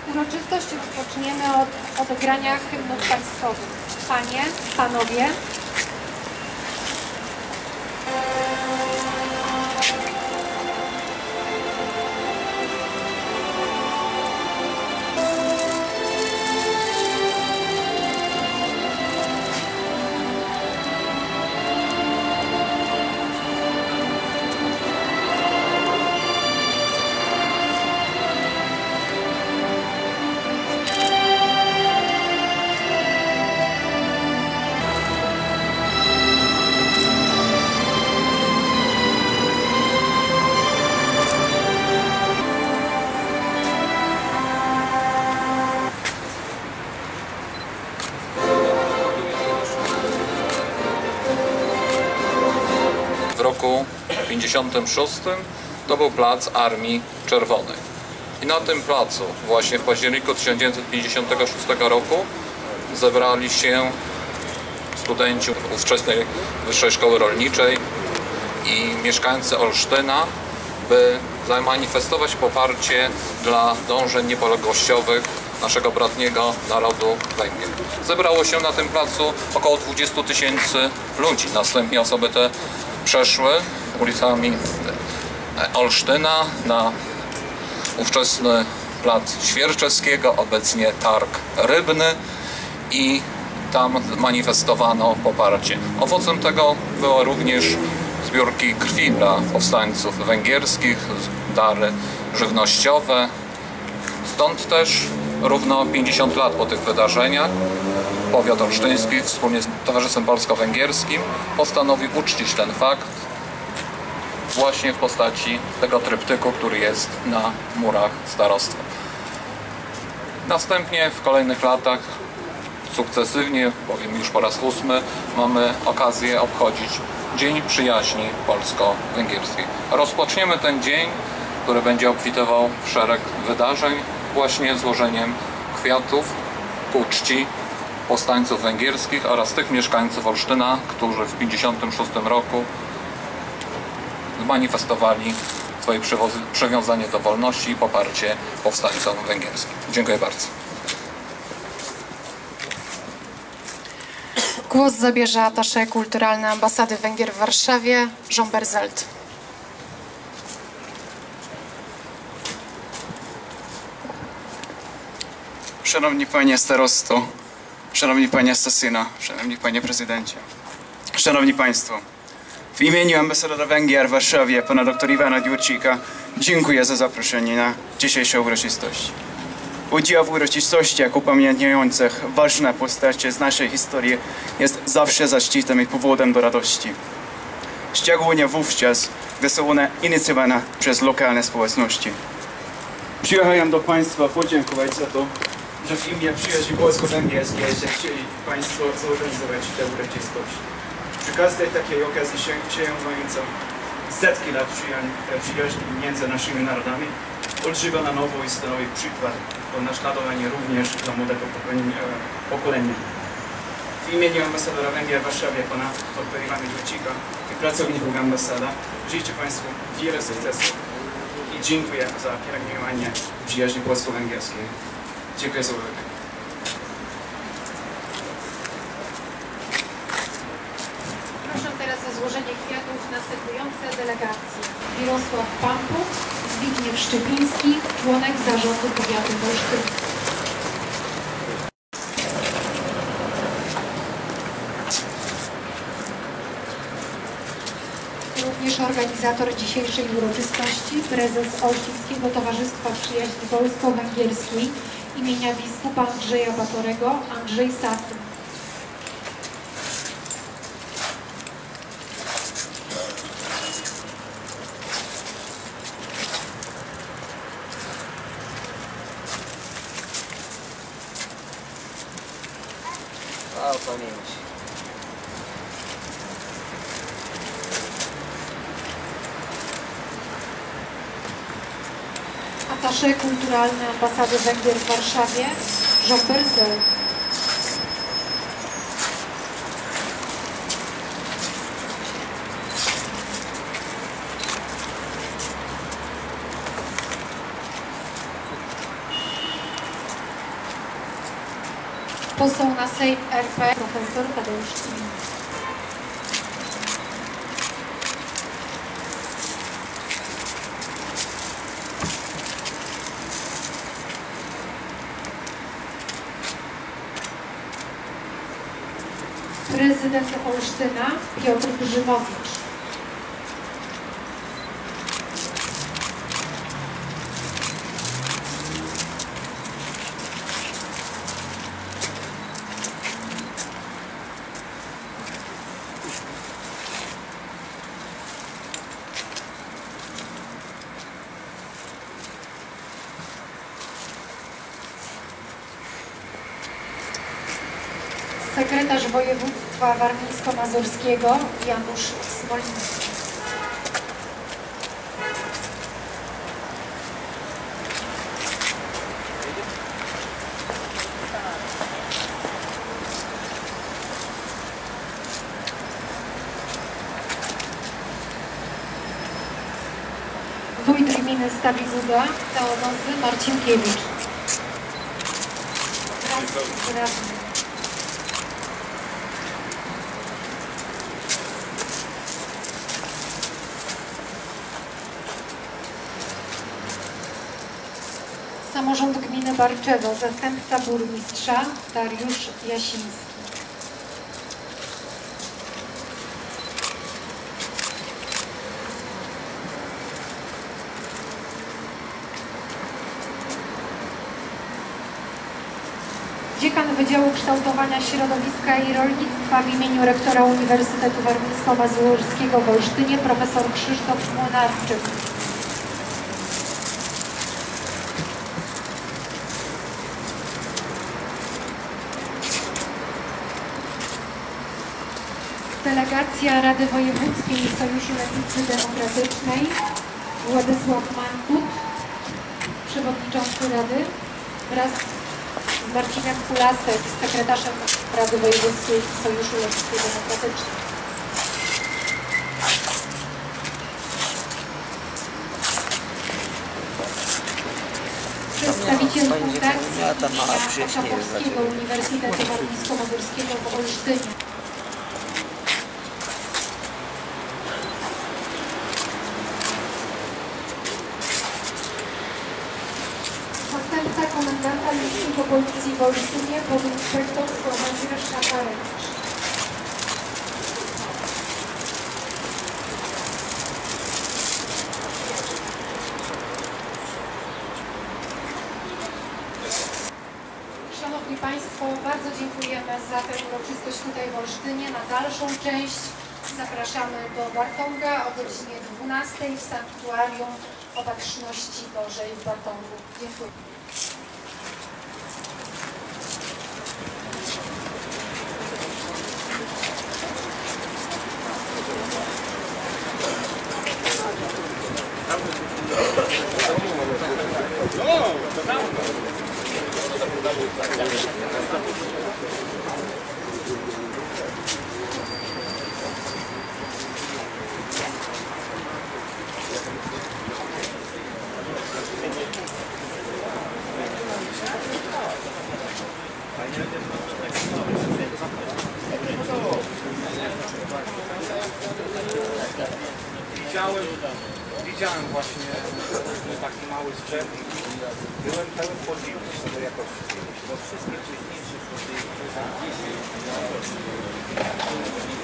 Uroczystość rozpoczniemy od odegrania hymnów państwowych. Panie, panowie. W roku 1956 to był plac Armii Czerwonej. I na tym placu właśnie w październiku 1956 roku zebrali się studenci ówczesnej Wyższej Szkoły Rolniczej i mieszkańcy Olsztyna, by zamanifestować poparcie dla dążeń niepodległościowych naszego bratniego narodu Węgier. Zebrało się na tym placu około 20 000 ludzi. Następnie osoby te przeszły ulicami Olsztyna na ówczesny plac Świerczewskiego, obecnie Targ Rybny, i tam manifestowano poparcie. Owocem tego były również zbiórki krwi dla powstańców węgierskich, dary żywnościowe. Stąd też równo 50 lat po tych wydarzeniach powiat olsztyński wspólnie z Towarzystwem Polsko-Węgierskim postanowił uczcić ten fakt właśnie w postaci tego tryptyku, który jest na murach starostwa. Następnie w kolejnych latach sukcesywnie, powiem już po raz 8, mamy okazję obchodzić Dzień Przyjaźni Polsko-Węgierskiej. Rozpoczniemy ten dzień, który będzie obfitował w szereg wydarzeń, właśnie złożeniem kwiatów ku czci powstańców węgierskich oraz tych mieszkańców Olsztyna, którzy w 1956 roku zmanifestowali swoje przywiązanie do wolności i poparcie powstańcom węgierskim. Dziękuję bardzo. Głos zabierze atasze kulturalny Ambasady Węgier w Warszawie, Jean Berzelt. Szanowni Panie Starosto, Szanowni Panie Stasyna, Szanowni Panie Prezydencie, Szanowni Państwo, w imieniu ambasadora Węgier w Warszawie, pana dr Iwana Dziurcika, dziękuję za zaproszenie na dzisiejszą uroczystość. Udział w uroczystościach upamiętniających ważne postacie z naszej historii jest zawsze zaszczytem i powodem do radości. Szczególnie wówczas, gdy są one inicjowane przez lokalne społeczności. Przyjechałem do Państwa podziękować za to, że w imię przyjaźni polsko-węgierskiej chcieli Państwo zorganizować tę uroczystość. Przy każdej takiej okazji sięgająca setki lat przyjaźni między naszymi narodami odżywa na nowo i stanowi przykład do naśladowania również dla młodego pokolenia. W imieniu ambasadora Węgier w Warszawie, pana dr Iwana Dziurcika i pracowników ambasada życzę Państwu wiele sukcesów i dziękuję za pielęgnowanie przyjaźni polsko-węgierskiej. Dziękuję za uwagę. Proszę teraz o złożenie kwiatów następujące delegacje. Mirosław Pampuk, Zbigniew Szczepiński, członek zarządu powiatu Olsztyn. Również organizator dzisiejszej uroczystości, prezes Olsztyńskiego Towarzystwa Przyjaźni Polsko-Węgierskiej imienia biskupa Andrzeja Batorego, Andrzej Sasyn. O, pamięć. Atasze kulturalny Ambasady Węgier w Warszawie, Jean Berzelt. Poseł na Sejm RP, profesor Tadeusz Kmin. Prezydent Olsztyna Piotr Grzymowicz. Sekretarz województwa warmińsko-mazurskiego Janusz Smoliński. Wójt gminy Stawiguda Teodozy Marcinkiewicz. Wraz z radnym. Samorząd Gminy Barczewo, zastępca burmistrza Dariusz Jasiński. Dziekan Wydziału Kształtowania Środowiska i Rolnictwa w imieniu rektora Uniwersytetu Warmińsko-Mazurskiego w Olsztynie profesor Krzysztof Młynarczyk. Delegacja Rady Wojewódzkiej Sojuszu Lewicy Demokratycznej Władysław Mańkut, przewodniczący Rady, wraz z Marcinem Kulasek, sekretarzem Rady Wojewódzkiej Sojuszu Lewicy Demokratycznej. Przedstawiciel Fundacji Kaszapowskiego Uniwersytetu Warmińsko-Mazurskiego w Olsztynie. Zastępca komendanta miejskiego Policji w Olsztynie, podinspektor Sławomir Szakarewicz. Szanowni Państwo, bardzo dziękujemy za tę uroczystość tutaj w Olsztynie. Na dalszą część zapraszamy do Bartąga o godzinie 12 w Sanktuarium Opatrzności Bożej w Bartągu. Dziękuję. Widziałem właśnie taki mały sprzęt i byłem pełen podziwu z tego jakości, bo wszystkie wcześniejsze